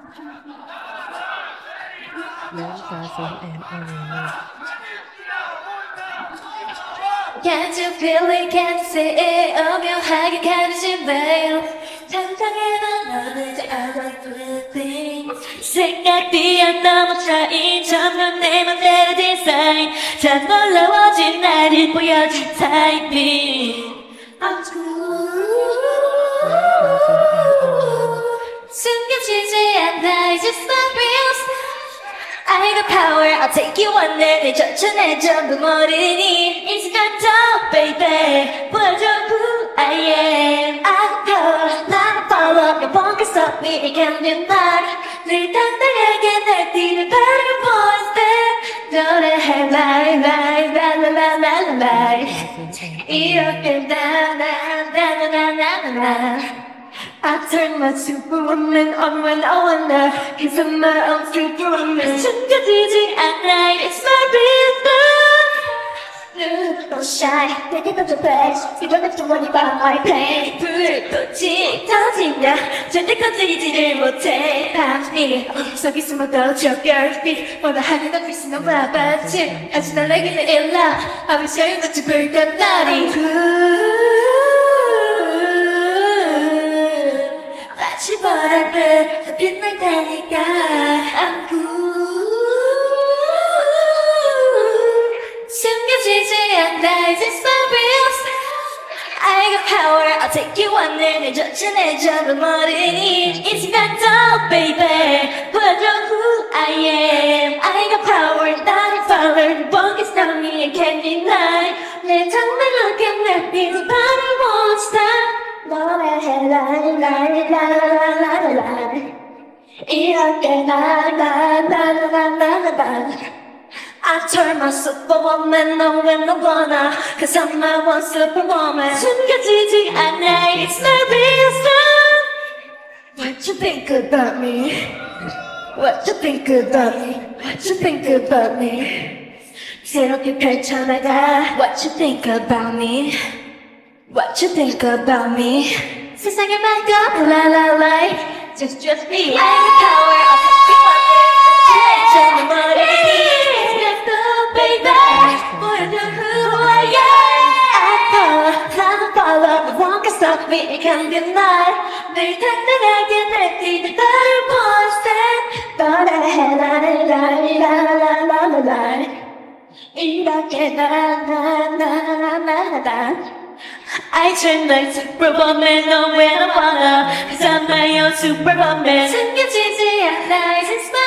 Can't you feel it, can't see it 오묘하게 가려진 veil 상상해봐 너는 잘 알아 everything 생각비에 너무 차인 점점 내 맘대로 디자인 다 놀라워진 나를 보여준 타이핑 I'm cool 숨겨지지 않아 It's just my real style I got power, I'll take you on there 내 전천에 전부 모르니 이 순간도 baby 보여줘 who I am I got power, 나는 follow 몇 번 stop me it can't be mine 늘 당당하게 날뛰는 바람을 보일 때 노래해 lie lie lie lie lie lie 이렇게 나나나나나나나 I turn my superwoman on when I wanna Cause I'm my own superwoman 숨겨지지 않아 It's my rhythm Don't shy, 내게 던져 face You don't have to worry about my pain 불꽃이 터지냐 절대 건드리지를 못해 밤이 속이 숨어도 저 별빛 보다 하늘도 빛이 너무 아팠지 아직 날 내게는 일러 I will show you not to break that body 마치 바람에 더 빛날 테니까 I'm cool 숨겨지지 않아 It's my real style I got power I'll take you on there 내 전천에 전부 모르니 이 순간도 baby 보여줘 who I am I got power 나를 follow won't stop me and can't deny 내 장난하게 내비는 바람을 won't stop 노래해 lie lie lie lie lie 이렇게 나나나나나나나 I turn my superwoman on when I wanna Cause I'm my one superwoman 숨겨지지 않아 It's my real style What you think about me? What you think about me? What you think about me? 새롭게 펼쳐나가 What you think about me? What you think about me? 세상을 막아 la la la Just me I got power I'll take you on there 전부 모르니 baby 보여줘 who I am I follow 나는 follow No one can stop me it can't be denied 늘 당당하게 날뛰는 나를 보일 때 노래해 lie lie lie lie lie 이렇게 나나나나나나 I turn like superwoman on when I wanna Cause I'm my own superwoman 숨겨지지 않아 It's my